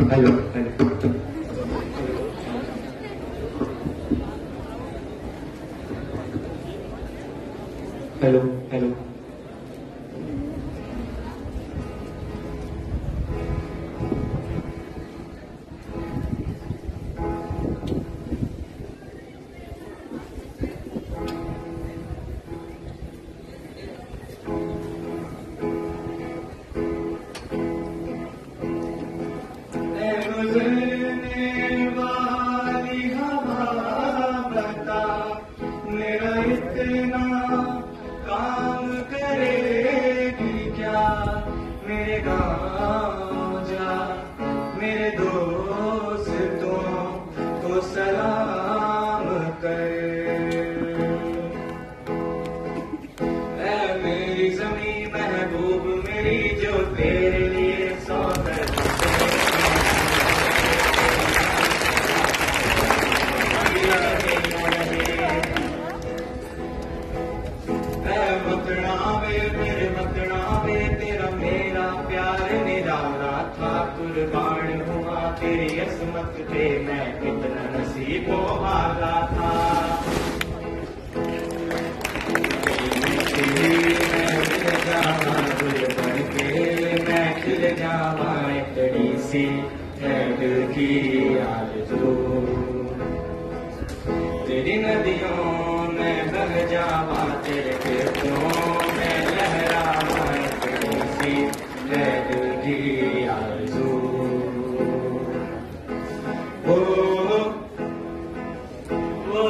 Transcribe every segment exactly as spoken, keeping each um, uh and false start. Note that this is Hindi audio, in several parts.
हेलो हेलो हेलो तेरी नदियों में बह जावा, तेरे खेतों में लहरावा, तेरी सी है दिल की आरज़ू। ओ ओ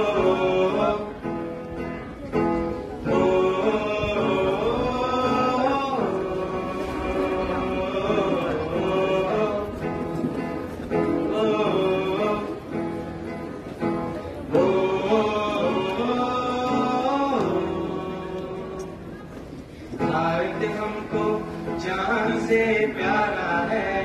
हमको जान से प्यारा है,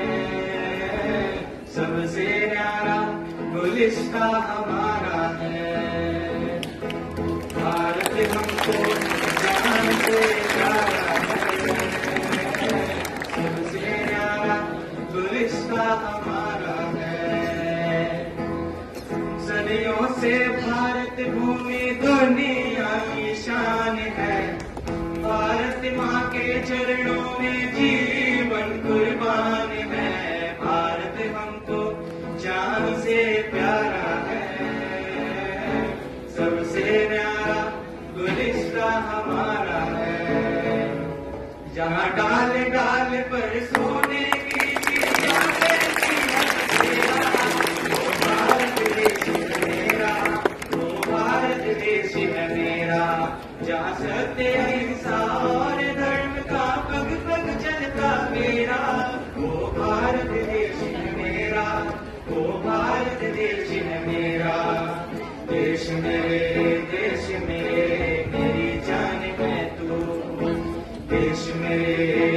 सबसे न्यारा गुलिस्ता हमारा है। भारत हमको जान से प्यारा है, सबसे न्यारा गुलिस्ता हमारा है। सदियों से भारत भूमि दुनिया की शान है, भारत माँ के चरणों में जीवन कुर्बान है। भारत हमको जान से प्यारा है, सबसे न्यारा गुलिस्ता हमारा है। जहाँ डाल डाल पर सोने की चिड़िया रहती है, वो भारत देश है मेरा, वो भारत देश है मेरा। जहाँ सत्य अहिंसा और धर्म का पग पग चलता मेरा, वो भारत देश है मेरा, वो भारत देश है मेरा। देश मेरे देश मेरे मेरी जान है तू, देश मेरे